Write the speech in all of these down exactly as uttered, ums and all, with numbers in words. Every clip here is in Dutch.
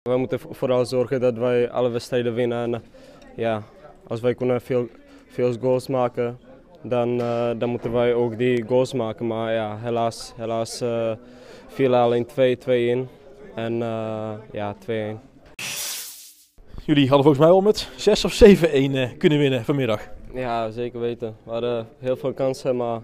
We moeten vooral zorgen dat wij alle wedstrijden winnen. En, uh, ja, als wij kunnen veel, veel goals maken, dan, uh, dan moeten wij ook die goals maken. Maar ja, helaas, helaas uh, viel alleen twee twee in en uh, ja, twee een. Jullie hadden volgens mij wel met zes of zeven een uh, kunnen winnen vanmiddag. Ja, zeker weten. We hadden heel veel kansen, maar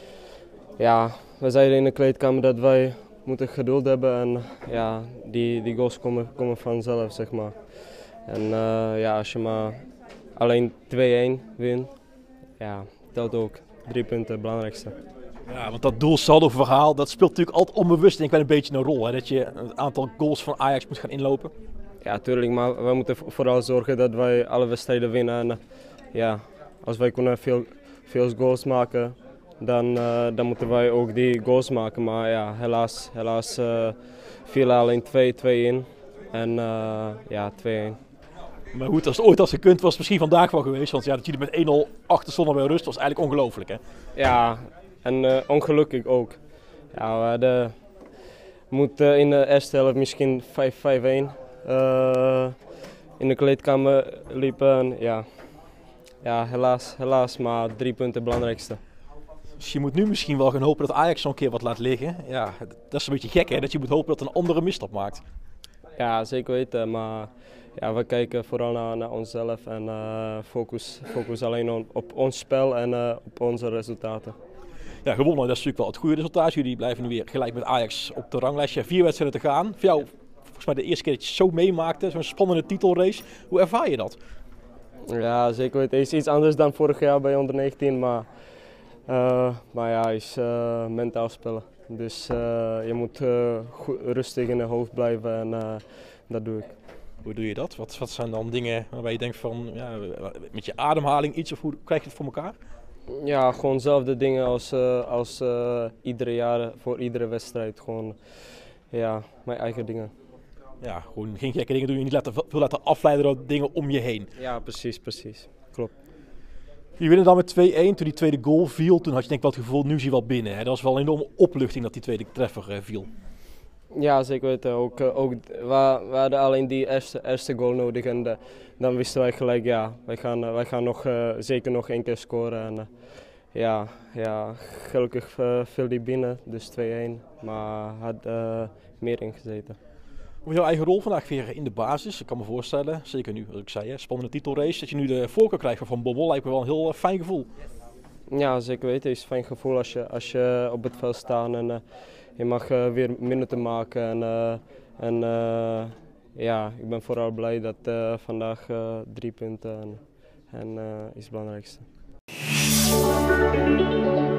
ja, we zeiden in de kleedkamer dat wij moeten geduld hebben en ja, die, die goals komen, komen vanzelf, zeg maar. En uh, ja, als je maar alleen twee een wint, ja, telt ook. Drie punten, het belangrijkste. Ja, want dat doelsaldo verhaal, dat speelt natuurlijk altijd onbewust denk ik wel een beetje een rol. Hè? Dat je het aantal goals van Ajax moet gaan inlopen. Ja, tuurlijk, maar we moeten vooral zorgen dat wij alle wedstrijden winnen. En uh, ja, als wij kunnen veel, veel goals maken, dan, uh, dan moeten wij ook die goals maken. Maar ja, helaas, helaas uh, viel alleen twee twee in en uh, ja, twee een. Maar goed, als het ooit als gekund was, misschien vandaag wel geweest. Want ja, dat jullie met één nul achter stonden bij rust was eigenlijk ongelooflijk, hè? Ja, en uh, ongelukkig ook. Ja, we hadden moeten in de eerste helft misschien vijf vijf een uh, in de kleedkamer liepen. En, ja, ja helaas, helaas, maar drie punten het belangrijkste. Dus je moet nu misschien wel gaan hopen dat Ajax zo'n keer wat laat liggen. Ja, dat is een beetje gek, hè? Dat je moet hopen dat een andere misstap maakt. Ja, zeker weten, maar ja, we kijken vooral naar, naar onszelf en uh, focus, focus alleen on, op ons spel en uh, op onze resultaten. Ja, gewonnen, dat is natuurlijk wel het goede resultaat. Jullie blijven nu weer gelijk met Ajax op de ranglijstje. Vier wedstrijden te gaan. Voor jou, volgens mij de eerste keer dat je zo meemaakte, zo'n spannende titelrace. Hoe ervaar je dat? Ja, zeker weten. Het is iets anders dan vorig jaar bij onder negentien, maar, uh, maar ja, het is uh, mentaal spelen. Dus uh, je moet uh, goed, rustig in je hoofd blijven en uh, dat doe ik. Hoe doe je dat? Wat, wat zijn dan dingen waarbij je denkt van, ja, met je ademhaling iets of hoe krijg je het voor elkaar? Ja, gewoon dezelfde dingen als, uh, als uh, iedere jaar, voor iedere wedstrijd. Gewoon, ja, mijn eigen dingen. Ja, gewoon geen gekke dingen doen, je niet laten, veel laten afleiden door dingen om je heen. Ja, precies, precies. Klopt. Je winnen dan met twee een, toen die tweede goal viel, toen had je denk ik wel het gevoel, nu is hij wel binnen. Hè? Dat was wel een enorme opluchting dat die tweede treffer uh, viel. Ja, zeker weten. Ook, uh, ook, we, we hadden alleen die eerste, eerste goal nodig en de, dan wisten wij gelijk, ja, wij gaan, uh, wij gaan nog, uh, zeker nog één keer scoren. En, uh, ja, ja, gelukkig uh, viel die binnen, dus twee een, maar had uh, meer ingezeten. Hoe jouw eigen rol vandaag weer in de basis? Ik kan me voorstellen, zeker nu, wat ik zei, hè, spannende titelrace, dat je nu de voorkeur krijgt van Van Bommel, lijkt me wel een heel uh, fijn gevoel. Ja, zeker weten. Het is een fijn gevoel als je, als je op het veld staat en uh, je mag uh, weer minuten maken. En, uh, en uh, ja, ik ben vooral blij dat uh, vandaag uh, drie punten en, en, uh, is het belangrijkste.